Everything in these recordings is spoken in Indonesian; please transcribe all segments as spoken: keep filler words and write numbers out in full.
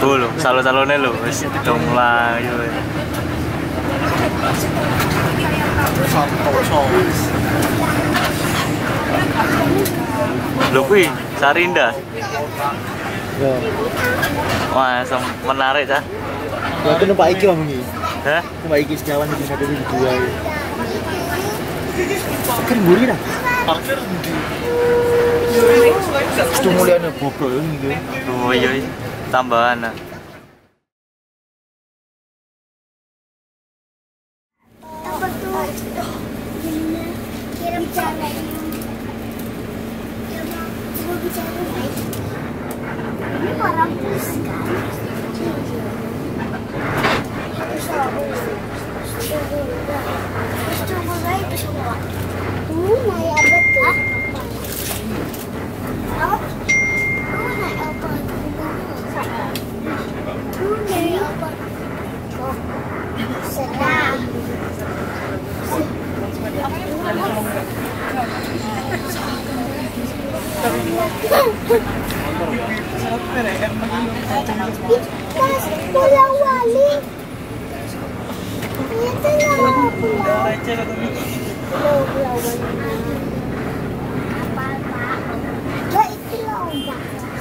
Oh lho, salo-salone lho wis udah mulai yo. Lho kuwi Sarinda. Ya. Wah, menarik cah. Ya aku numpak iki Om iki. Hah? Numpak iki sekawan iki satu ribu dua. Kan mburi dah. Parkir ndi? Itu muliane bobol iki. Oh iya, tambahan. Apa tuh? Kirim bicara. Ya mau bicara baik. Ini orang plus kan? Terus coba baik semua. Tuh naik apa tuh? Apa? Oh naik apa? Tuh naik apa? Oh, sedang. Mas, pulang wali. Itu yang pulang. Pulang wali. Apa pak? Gak itu lomba.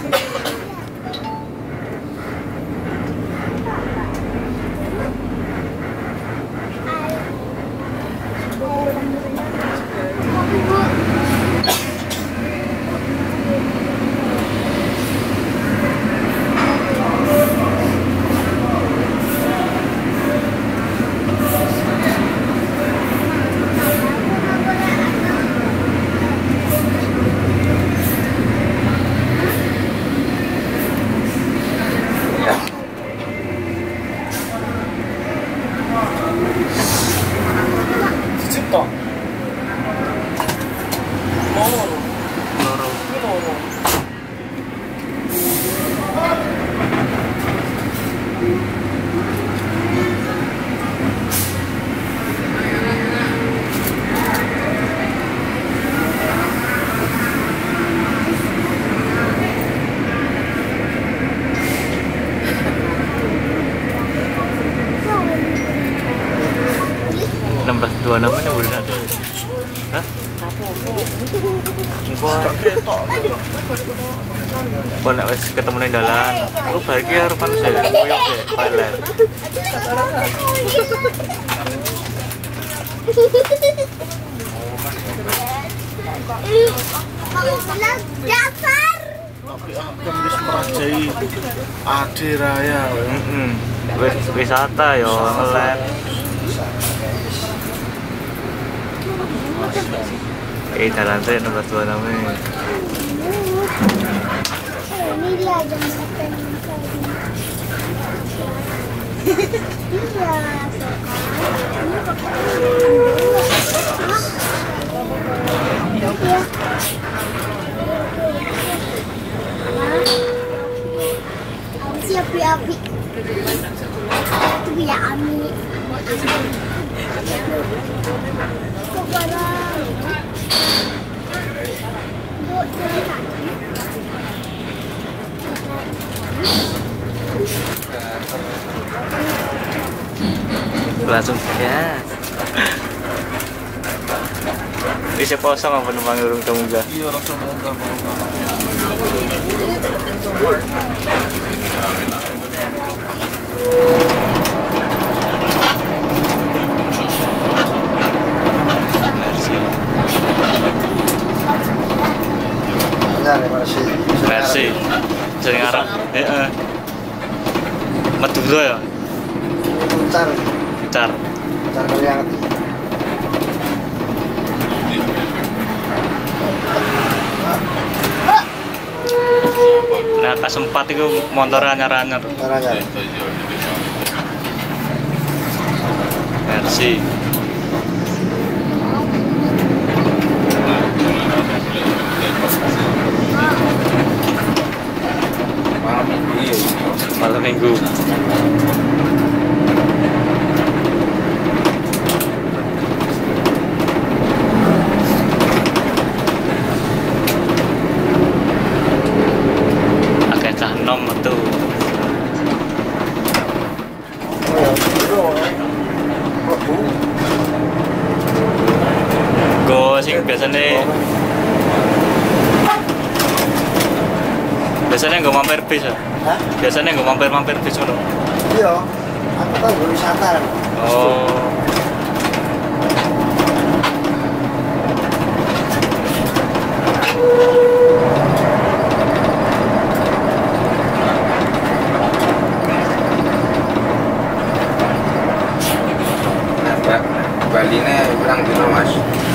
enam belas dua puluh enam ini udah ada. Hah? Kok nek wis ketemu ning dalan, lu balik ya rupan saya koyo ge pilot. Dasar. Tapi aku wis merajai Ade Raya. Heeh. Wis wisata yo ngelet. Eh, jalan saya nomor dua namanya. Ini dia jam makan. Iya. Siap ya, Abi. Itu ya, Ami. Kok barang? Buat jalan. Langsung ya. Bisa kosong apa numpang urung temunggah? Iya, orang semoga Versi sering arah, heeh. Madura ya? Putar, Gitar. putar kalian. Nah, kesempat itu motor anyar-anyar. Caranya. Versi. Malam minggu. Agak cah nom tuh. biasanya biasanya nggak mampir bis ya? Hah? Biasanya nggak mampir-mampir bis ngono. Iya, aku kan berwisata. Oh. Bali ini kurang dino mas.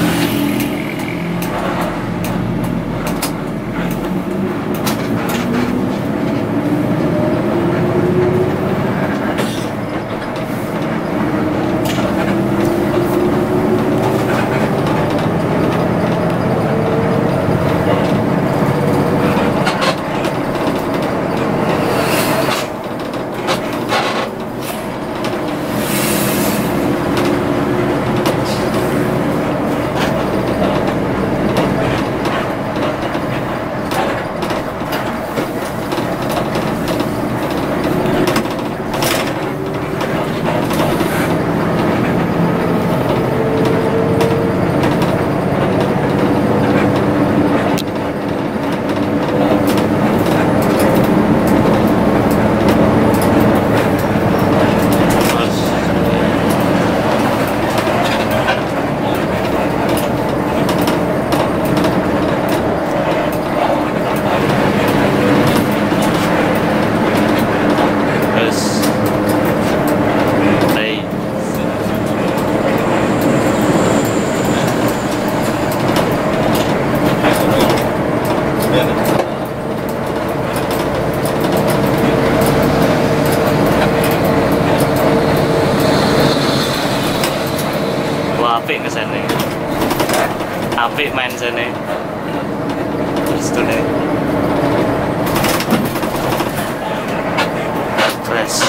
Apik kesana, apik main sana, terus tuh nih, fresh.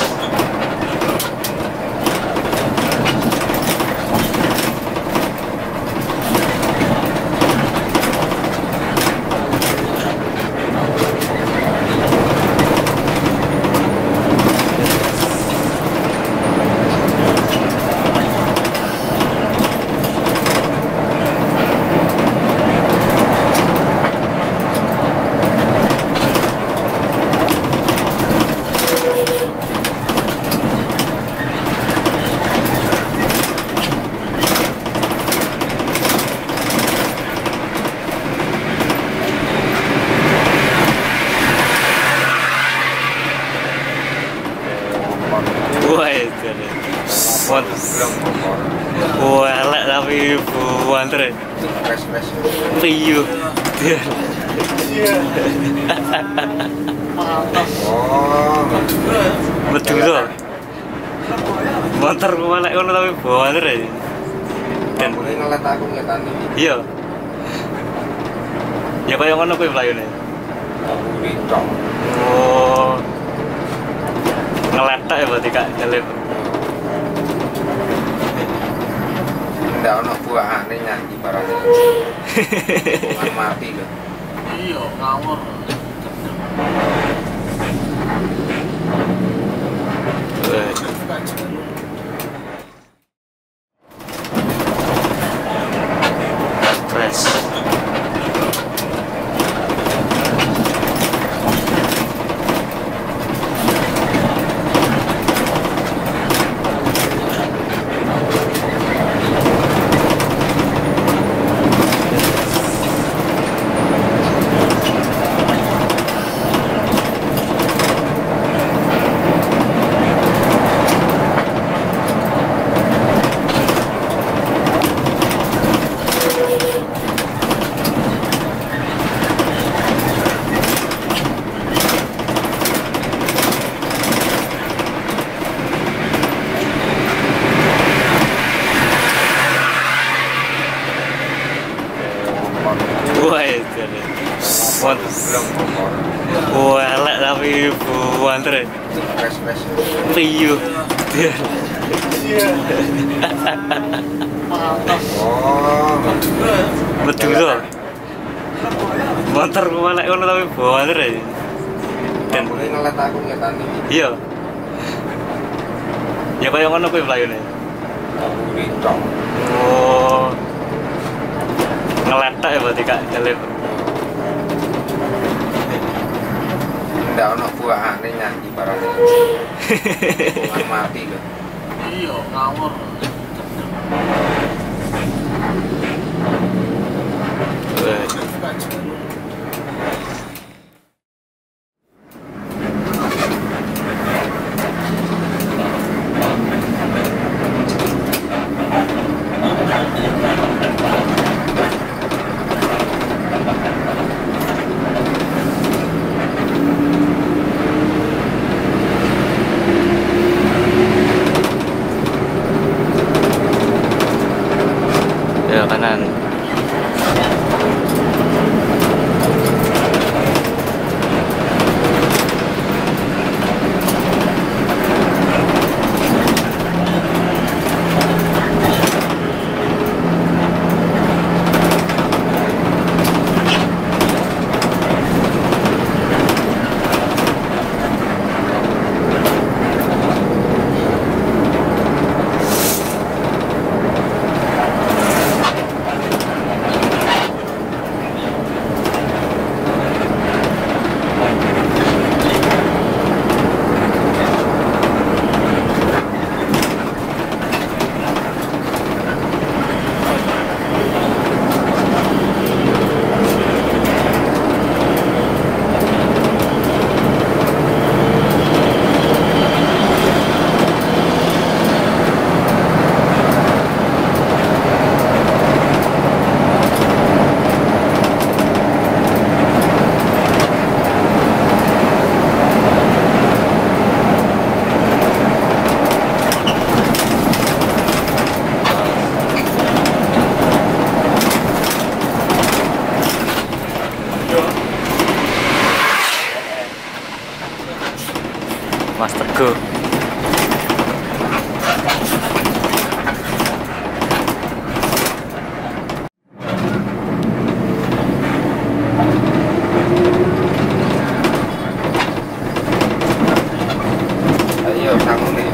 Wah itu deh. Wah elek tapi buantre. Fresh fresh. Riuh. Oh. Betul. Motor kemana ngono tapi buantre. Dan Mulai ngelet aku ngetani. iya. Ya kaya ngono kuwi playone. Ridong. Oh. Ngeletak ya berarti Kak nyelip. Ndak ono buahane nyanyi barane. Bukan mati lho. Iya, ngawur. Fresh. Wah itu deh. Wah elek tapi buantre. Fresh fresh. Riuh. Oh. Betul. Motor kemana ngono tapi buantre. Dan Mulai ngelet aku ngetani. iya. Ya kaya ngono kuwi playone. Ridong. Oh. ngeletak ya berarti kak nyelip. Ndak ono buahane nyanyi barane. Hukuman mati lho. Iya, ngawur. Wah, ya kanan. Mas Teguh. Ayo kamu nih.